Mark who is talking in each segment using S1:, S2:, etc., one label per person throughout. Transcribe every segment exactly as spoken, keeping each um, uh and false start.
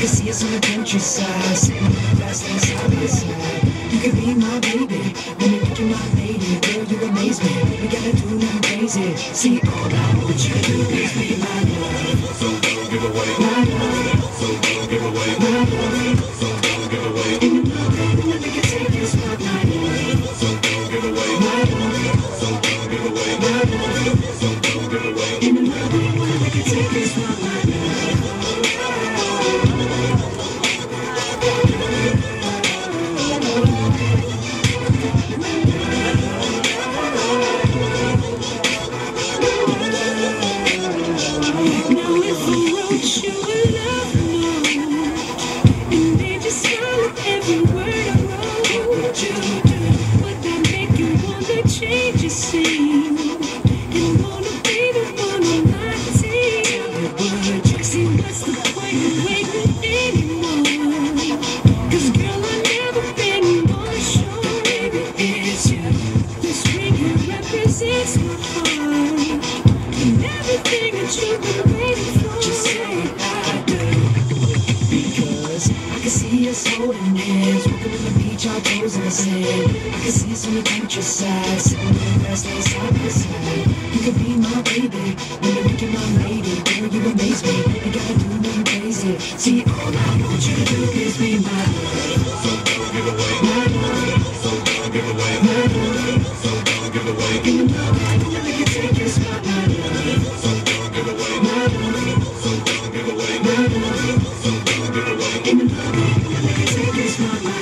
S1: can see us on the countryside, sitting in the grass laying side by side. You could be my baby, when you think you're my lady, girl, you amaze me. We gotta do nothing crazy. See, all I want you to do is be my love.
S2: So don't give away
S1: my love.
S2: So don't give away
S1: my love.
S2: So don't give away
S1: In the love that never can take your spot, my love.
S2: So don't give away
S1: my love.
S2: So don't give away
S1: my love.
S2: So don't give away
S1: In the love that never can take your spot, my love. Holding hands, walking on the beach, our toes in the sand. I can see us on the countryside, sitting in the grass laying side by side. You could be my baby, when you think you're my lady, girl, you amaze me. You gotta do nothing crazy. See, all I want you to do is be my love.
S2: So don't give away
S1: my love.
S2: So don't give away
S1: my love.
S2: So don't give away
S1: In the love that never can take your spot, my love.
S2: So don't give away
S1: my love.
S2: So don't give away
S1: my love.
S2: So don't give away
S1: In the love that never can take your spot, my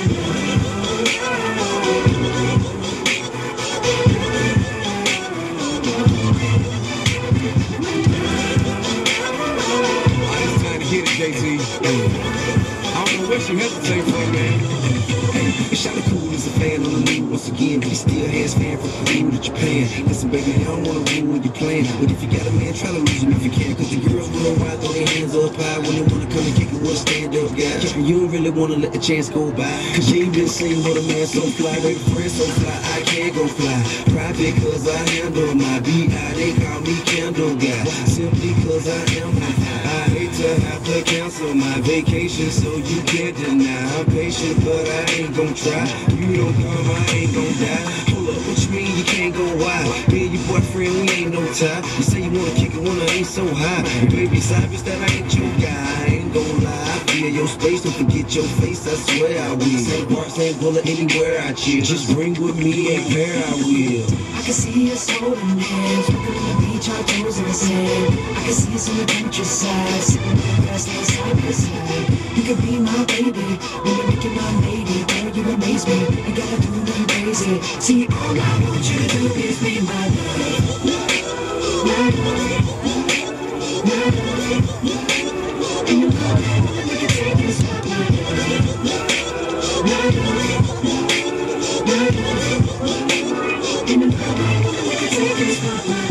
S3: J T, I don't know what you hesitate for, man. Hey, shot the cool as a fan on the lead once again, but he still has fan from Peru to Japan. Listen, baby, I don't wanna ruin your plan, but if you got a man, try to lose him if you can. Cause the girls worldwide throw their hands up high when they wanna come and kick it with a stand-up guy. You don't really wanna let the chance go by, cause you ain't been seen with a man so fly, with a friend so fly, I can't go fly. Private cause I handle my B I, they call me Candle Guy. Simply cause I am I hate to have to cancel my vacation, so you can't deny. I'm patient, but I ain't gon' try. You don't come, I ain't gon' die. Hold up, what you mean you can't go wild? Me and your boyfriend, we ain't no tie. You say you wanna kick it when I ain't so high. And baby, it's obvious that I ain't your guy. I ain't gon' lie. I feel your space, don't forget your face, I swear I will. Same bar, same bullet, anywhere I chill. Just bring with me a pair, I will.
S1: I can see us holding hands, walking on the beach, our toes in the sand. I can see us on the countryside, sitting in the grass laying side by side. You could be my baby, when you think you're my lady, girl, you amaze me. You gotta do nothing crazy. See, all I want you to do is be my love. My love. My love. And your love, never can take your spot, my love. My love. My love. And your love, never can take your spot, my love.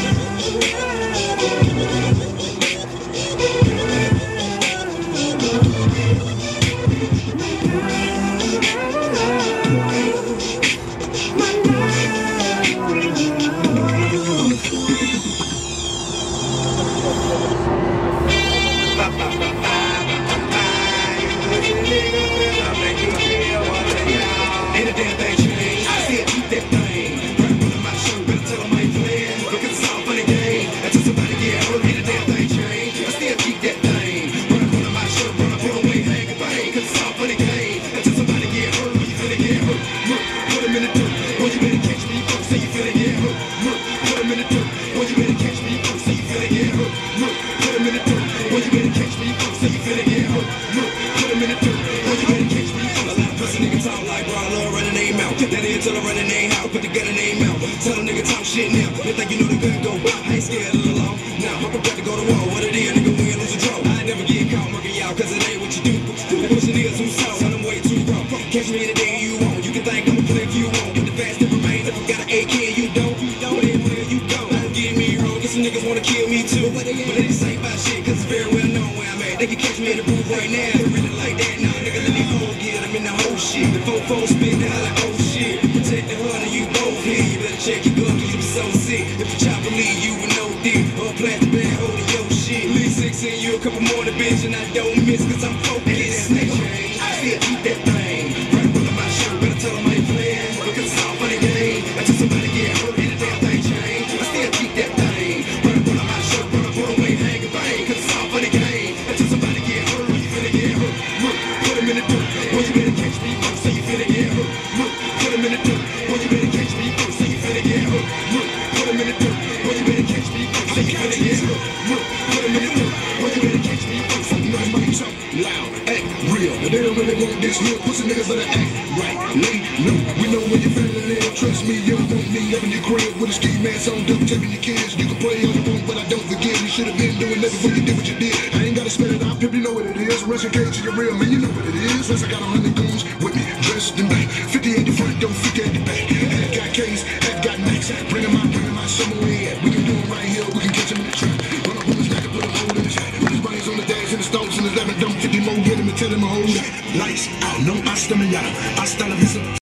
S3: Tell her run the name out, put together name out. Tell a nigga talk shit now. They think you know the gun go. I ain't scared of the law. Now I'm about to go to war. What it is, nigga, win, lose a draw. I ain't never get caught mucking y'all, cause it ain't what you do. The pushing niggas who saw, tell them way too raw. Catch me any day you want. You can think I'ma play if you want. But the fast that remains, if you got an A K, you don't. Where you go, don't get me wrong. Cause some niggas wanna kill me too. But they ain't say about shit, cause it's very well known where I'm at. They can catch me in the booth right now. They really like that. Nah, nigga, let me hold, get them in the whole shit. The fofo spin, they like, oh shit. Protect the honey, you both here. You better check your gun, cause you so sick. If the chopper leave you with no dick, or plastic bag holding your shit. Leave six in you, a couple more to bitch, and I don't miss, cause I'm focused. loud, act real. But they don't really want this real pussy niggas better act right. Lay low, we know when you're feeling it. Trust me, you don't want me up in your crib with a ski mask on, duct taping your kids. You can pray all you want, but I don't forgive. You should have been doing that before you did what you did. I ain't gotta spell it out, pimp, you know what it is. Russian cage to your real man, you know what it is. Plus I got a hundred goons with me, dressed in black. fifty at the front, don't fifty at the back. Head got K's, head got Max. Bring him out, bring him out somewhere. We can do it right here, we can catch him in the trap. Run up on his back and put him hold in his hat. Put his brains on the dash and the stones and his eleven, don't fifty more, hit him and tell him to hold that. Lights out, no hasta mañana. Hasta la vista.